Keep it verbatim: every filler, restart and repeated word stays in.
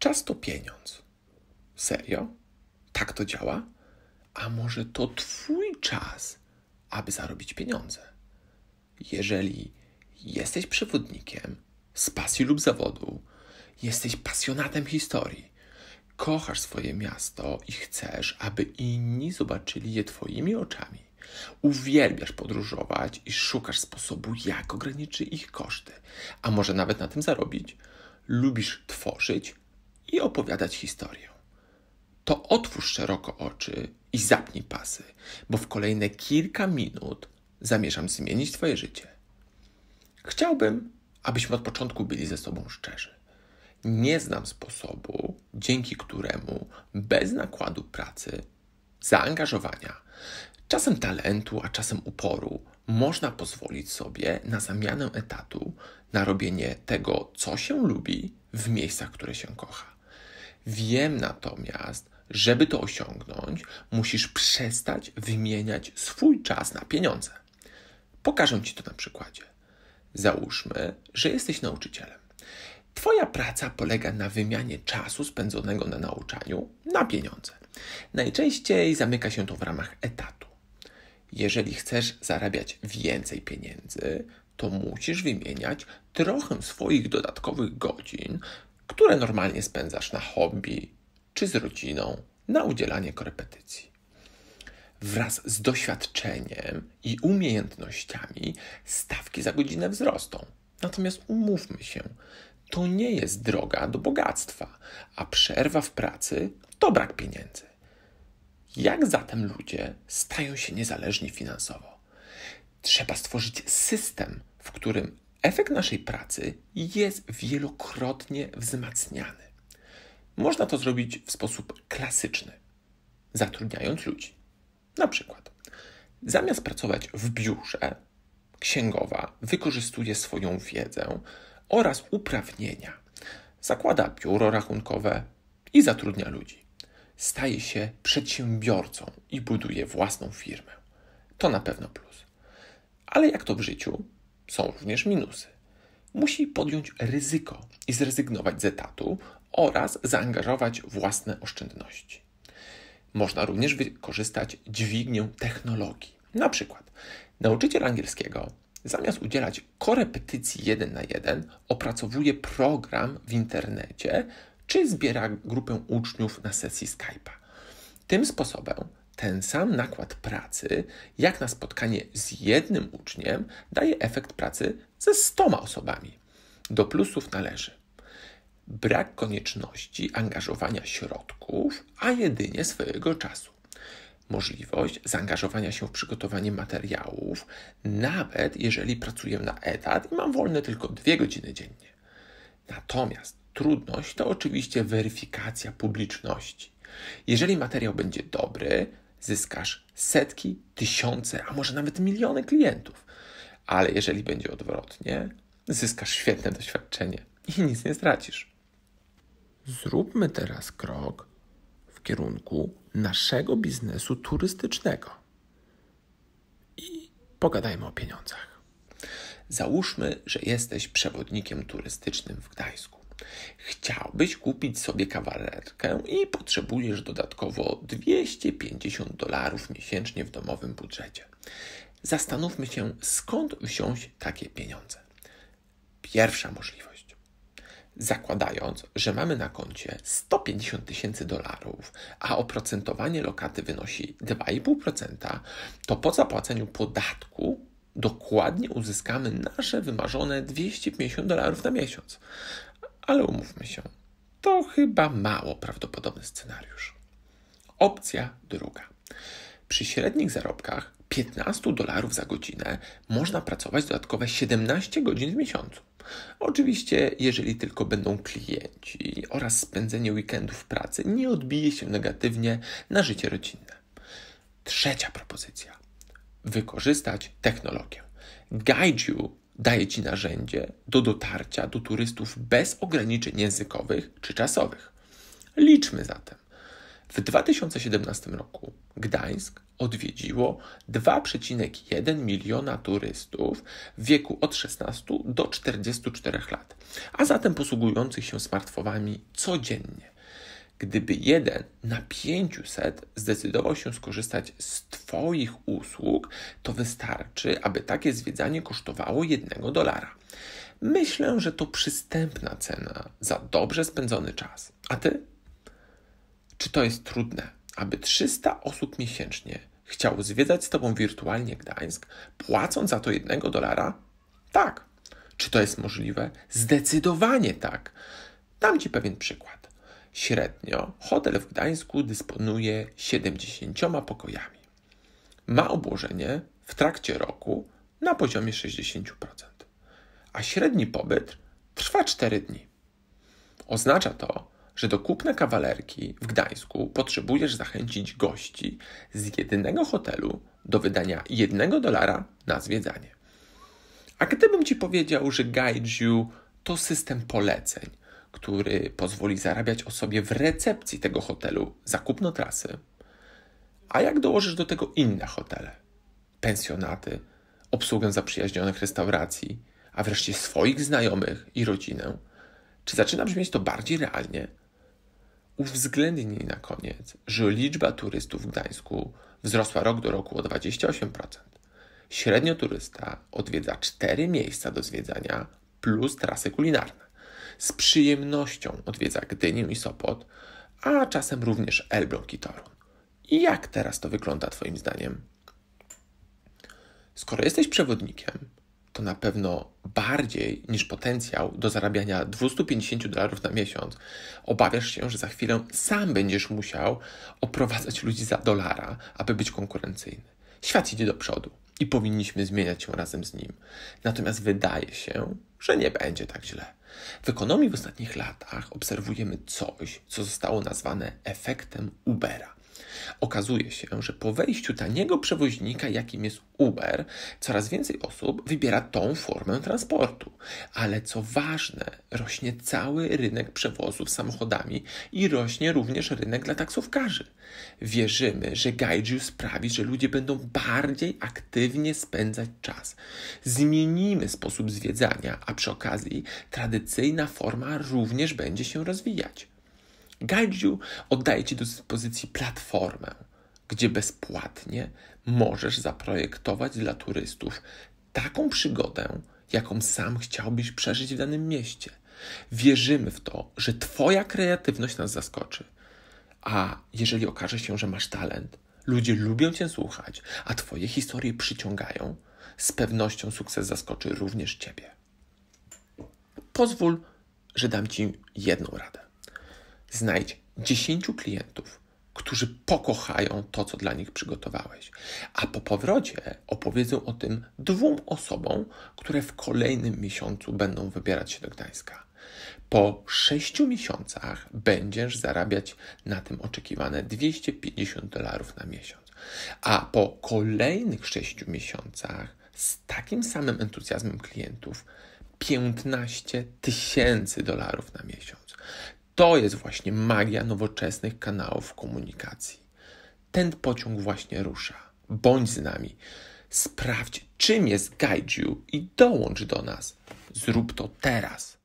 czas to pieniądz. Serio? Tak to działa? A może to twój czas, aby zarobić pieniądze? Jeżeli jesteś przewodnikiem z pasji lub zawodu, jesteś pasjonatem historii, kochasz swoje miasto i chcesz, aby inni zobaczyli je twoimi oczami, uwielbiasz podróżować i szukasz sposobu, jak ograniczyć ich koszty, a może nawet na tym zarobić, lubisz tworzyć i opowiadać historię, to otwórz szeroko oczy i zapnij pasy, bo w kolejne kilka minut zamierzam zmienić twoje życie. Chciałbym, abyśmy od początku byli ze sobą szczerzy. Nie znam sposobu, dzięki któremu bez nakładu pracy, zaangażowania, czasem talentu, a czasem uporu, można pozwolić sobie na zamianę etatu, na robienie tego, co się lubi, w miejscach, które się kocha. Wiem natomiast, żeby to osiągnąć, musisz przestać wymieniać swój czas na pieniądze. Pokażę ci to na przykładzie. Załóżmy, że jesteś nauczycielem. Twoja praca polega na wymianie czasu spędzonego na nauczaniu na pieniądze. Najczęściej zamyka się to w ramach etatu. Jeżeli chcesz zarabiać więcej pieniędzy, to musisz wymieniać trochę swoich dodatkowych godzin, które normalnie spędzasz na hobby czy z rodziną, na udzielanie korepetycji. Wraz z doświadczeniem i umiejętnościami stawki za godzinę wzrosną. Natomiast umówmy się, to nie jest droga do bogactwa, a przerwa w pracy to brak pieniędzy. Jak zatem ludzie stają się niezależni finansowo? Trzeba stworzyć system, w którym efekt naszej pracy jest wielokrotnie wzmacniany. Można to zrobić w sposób klasyczny, zatrudniając ludzi. Na przykład, zamiast pracować w biurze, księgowa wykorzystuje swoją wiedzę oraz uprawnienia. Zakłada biuro rachunkowe i zatrudnia ludzi. Staje się przedsiębiorcą i buduje własną firmę. To na pewno plus. Ale jak to w życiu, są również minusy. Musi podjąć ryzyko i zrezygnować z etatu oraz zaangażować własne oszczędności. Można również wykorzystać dźwignię technologii. Na przykład nauczyciel angielskiego zamiast udzielać korepetycji jeden na jeden, opracowuje program w internecie czy zbiera grupę uczniów na sesji Skype'a. Tym sposobem ten sam nakład pracy, jak na spotkanie z jednym uczniem, daje efekt pracy ze stoma osobami. Do plusów należy brak konieczności angażowania środków, a jedynie swojego czasu. Możliwość zaangażowania się w przygotowanie materiałów, nawet jeżeli pracuję na etat i mam wolne tylko dwie godziny dziennie. Natomiast trudność to oczywiście weryfikacja publiczności. Jeżeli materiał będzie dobry, zyskasz setki, tysiące, a może nawet miliony klientów. Ale jeżeli będzie odwrotnie, zyskasz świetne doświadczenie i nic nie stracisz. Zróbmy teraz krok w kierunku naszego biznesu turystycznego i pogadajmy o pieniądzach. Załóżmy, że jesteś przewodnikiem turystycznym w Gdańsku. Chciałbyś kupić sobie kawalerkę i potrzebujesz dodatkowo dwieście pięćdziesiąt dolarów miesięcznie w domowym budżecie. Zastanówmy się, skąd wziąć takie pieniądze. Pierwsza możliwość. Zakładając, że mamy na koncie sto pięćdziesiąt tysięcy dolarów, a oprocentowanie lokaty wynosi dwa i pół procent, to po zapłaceniu podatku dokładnie uzyskamy nasze wymarzone dwieście pięćdziesiąt dolarów na miesiąc. Ale umówmy się, to chyba mało prawdopodobny scenariusz. Opcja druga. Przy średnich zarobkach piętnaście dolarów za godzinę można pracować dodatkowe siedemnaście godzin w miesiącu. Oczywiście, jeżeli tylko będą klienci oraz spędzenie weekendów w pracy nie odbije się negatywnie na życie rodzinne. Trzecia propozycja. Wykorzystać technologię. Gaiju daje Ci narzędzie do dotarcia do turystów bez ograniczeń językowych czy czasowych. Liczmy zatem. W dwa tysiące siedemnastym roku Gdańsk odwiedziło dwa przecinek jeden miliona turystów w wieku od szesnastu do czterdziestu czterech lat, a zatem posługujących się smartfonami codziennie. Gdyby jeden na pięciuset zdecydował się skorzystać z Twoich usług, to wystarczy, aby takie zwiedzanie kosztowało jednego dolara. Myślę, że to przystępna cena za dobrze spędzony czas. A Ty? Czy to jest trudne, aby trzysta osób miesięcznie chciało zwiedzać z Tobą wirtualnie Gdańsk, płacąc za to jednego dolara? Tak. Czy to jest możliwe? Zdecydowanie tak. Dam Ci pewien przykład. Średnio hotel w Gdańsku dysponuje siedemdziesięcioma pokojami. Ma obłożenie w trakcie roku na poziomie sześćdziesiąt procent, a średni pobyt trwa cztery dni. Oznacza to, że do kupna kawalerki w Gdańsku potrzebujesz zachęcić gości z jedynego hotelu do wydania jednego dolara na zwiedzanie. A gdybym Ci powiedział, że Guideyou to system poleceń, który pozwoli zarabiać osobie w recepcji tego hotelu za kupno trasy, a jak dołożysz do tego inne hotele, pensjonaty, obsługę zaprzyjaźnionych restauracji, a wreszcie swoich znajomych i rodzinę, czy zaczyna brzmieć to bardziej realnie? Uwzględnij na koniec, że liczba turystów w Gdańsku wzrosła rok do roku o dwadzieścia osiem procent. Średnio turysta odwiedza cztery miejsca do zwiedzania plus trasy kulinarne. Z przyjemnością odwiedza Gdynię i Sopot, a czasem również Elbląg i Toruń. I jak teraz to wygląda Twoim zdaniem? Skoro jesteś przewodnikiem, to na pewno bardziej niż potencjał do zarabiania dwieście pięćdziesiąt dolarów na miesiąc obawiasz się, że za chwilę sam będziesz musiał oprowadzać ludzi za dolara, aby być konkurencyjny. Świat idzie do przodu i powinniśmy zmieniać się razem z nim. Natomiast wydaje się, że nie będzie tak źle. W ekonomii w ostatnich latach obserwujemy coś, co zostało nazwane efektem Ubera. Okazuje się, że po wejściu taniego przewoźnika, jakim jest Uber, coraz więcej osób wybiera tą formę transportu. Ale co ważne, rośnie cały rynek przewozów samochodami i rośnie również rynek dla taksówkarzy. Wierzymy, że Guideyou sprawi, że ludzie będą bardziej aktywnie spędzać czas. Zmienimy sposób zwiedzania, a przy okazji tradycyjna forma również będzie się rozwijać. Guideyou oddaje Ci do dyspozycji platformę, gdzie bezpłatnie możesz zaprojektować dla turystów taką przygodę, jaką sam chciałbyś przeżyć w danym mieście. Wierzymy w to, że Twoja kreatywność nas zaskoczy. A jeżeli okaże się, że masz talent, ludzie lubią Cię słuchać, a Twoje historie przyciągają, z pewnością sukces zaskoczy również Ciebie. Pozwól, że dam Ci jedną radę. Znajdź dziesięciu klientów, którzy pokochają to, co dla nich przygotowałeś, a po powrocie opowiedzą o tym dwóm osobom, które w kolejnym miesiącu będą wybierać się do Gdańska. Po sześciu miesiącach będziesz zarabiać na tym oczekiwane dwieście pięćdziesiąt dolarów na miesiąc, a po kolejnych sześciu miesiącach z takim samym entuzjazmem klientów piętnaście tysięcy dolarów na miesiąc. To jest właśnie magia nowoczesnych kanałów komunikacji. Ten pociąg właśnie rusza. Bądź z nami. Sprawdź, czym jest Guideyou i dołącz do nas. Zrób to teraz.